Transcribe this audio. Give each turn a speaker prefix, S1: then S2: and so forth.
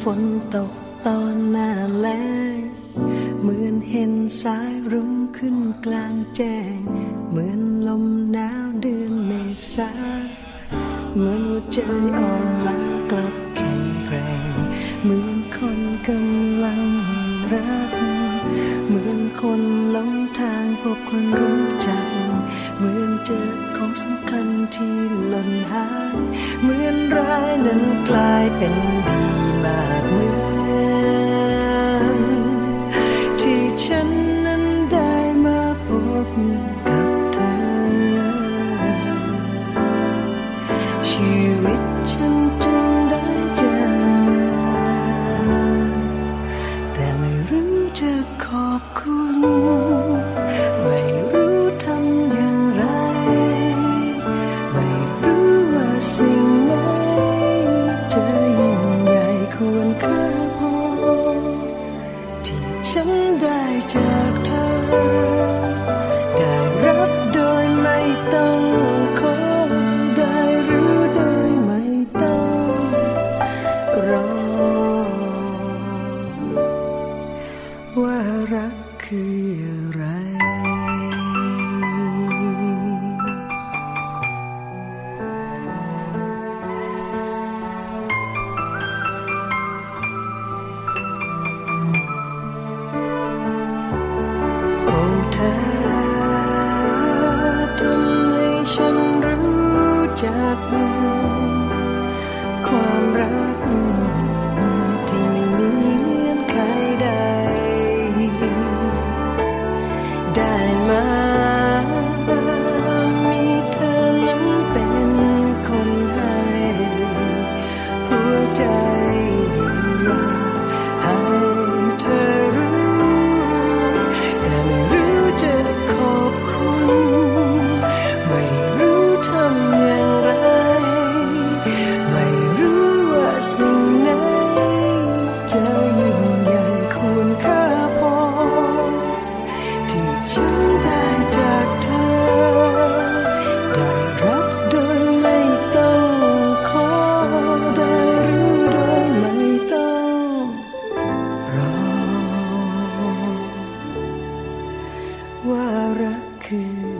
S1: นตกตอนหน้าแล้งเหมือนเห็นสายรุ้งขึ้นกลางแจ้งเหมือนลมหนาวเดือนเมษาเหมือนหัวใจอ่อนล้ากลับแข็งแกร่งเหมือนคนกำลังมีรักเหมือนคนหลงทางพบคนรู้จักเหมือนเจอของสำคัญที่หล่นหายเหมือนร้ายนั้นกลายเป็นดีมากเหมือนที่ฉันนั้นได้มาพบกับเธอชีวิตฉันจึงได้เจอแต่ไม่รู้จะขอบคุณไม่รู้ทำอย่างไรไม่รู้ว่าสิ่งไหนจะยิ่งใหญ่ควรค่าพอที่ฉันได้จากเธอได้รับโดยไม่ต้องขอได้รู้โดยไม่ต้องรอว่ารักคืออะไรโอ้เธอทำให้ฉันรู้จักความรักที่ไม่มีเงื่อนไขใดได้มามีเธอนั้นเป็นคนให้หัวใจอยากให้เธอรู้แต่ไม่รู้จะขอบคุณไม่รู้ทำอย่างไรไม่รู้ว่าสิ่งไหนจะยิ่งใหญ่ควรค่าพอที่ฉันได้จากเธอได้รับโดยไม่ต้องขอได้รู้โดยไม่ต้องรอว่ารักคือ